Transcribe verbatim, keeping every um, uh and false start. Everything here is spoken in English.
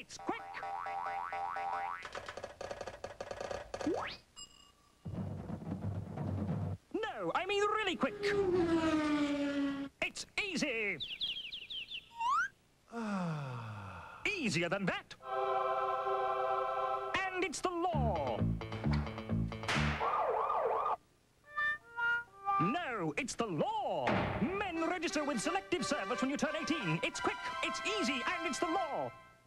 It's quick. No, I mean really quick. It's easy. Easier than that. And it's the law. No, it's the law. Men register with Selective Service when you turn eighteen. It's quick, it's easy, and it's the law.